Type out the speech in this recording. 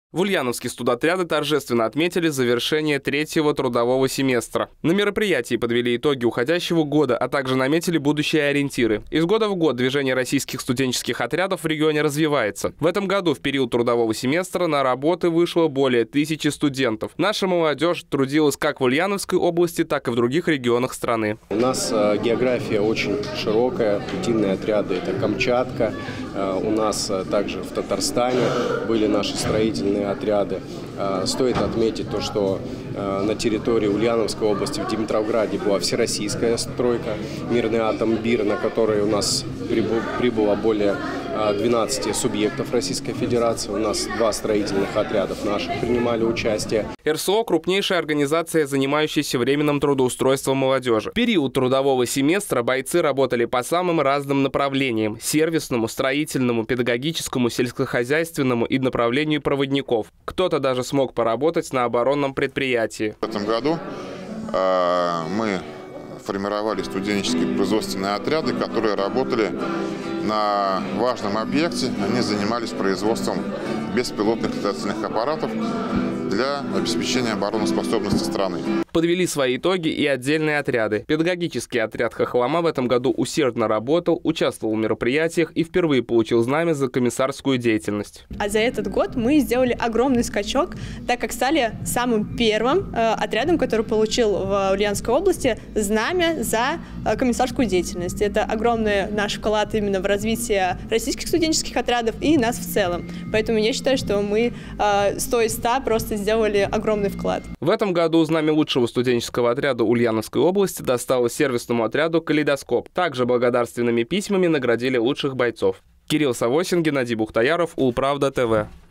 В Ульяновске студотряды торжественно отметили завершение третьего трудового семестра. На мероприятии подвели итоги уходящего года, а также наметили будущие ориентиры. Из года в год движение российских студенческих отрядов в регионе развивается. В этом году в период трудового семестра на работы вышло более 1000 студентов. Наша молодежь трудилась как в Ульяновской области, так и в других регионах страны. У нас география очень широкая, единые отряды – это Камчатка. У нас также в Татарстане были наши строительные отряды. Стоит отметить то, что на территории Ульяновской области в Димитровграде была всероссийская стройка «Мирный атом БИР», на которой у нас прибыло более 12 субъектов Российской Федерации. У нас 2 строительных отрядов наших принимали участие. РСО – крупнейшая организация, занимающаяся временным трудоустройством молодежи. В период трудового семестра бойцы работали по самым разным направлениям – сервисному, строительному, педагогическому, сельскохозяйственному и направлению проводников. Кто-то даже смог поработать на оборонном предприятии. В этом году мы формировали студенческие производственные отряды, которые работали на важном объекте. Они занимались производством беспилотных летательных аппаратов для обеспечения обороноспособности страны. Подвели свои итоги и отдельные отряды. Педагогический отряд «Хохлома» в этом году усердно работал, участвовал в мероприятиях и впервые получил знамя за комиссарскую деятельность. А за этот год мы сделали огромный скачок, так как стали самым первым отрядом, который получил в Ульяновской области знамя за комиссарскую деятельность. Это огромный наш вклад именно в развитие российских студенческих отрядов и нас в целом. Поэтому я считаю, что мы 100 из 100 просто сделали огромный вклад. В этом году знамя лучшего студенческого отряда Ульяновской области досталось сервисному отряду «Калейдоскоп». Также благодарственными письмами наградили лучших бойцов. Кирилл Савосин, Геннадий Бухтаяров, Улправда ТВ.